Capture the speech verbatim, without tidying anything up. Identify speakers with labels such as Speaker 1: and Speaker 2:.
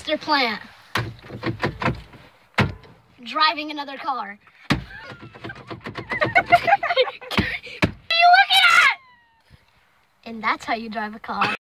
Speaker 1: Mister Plant. Driving another car. What are you looking at? And that's how you drive a car.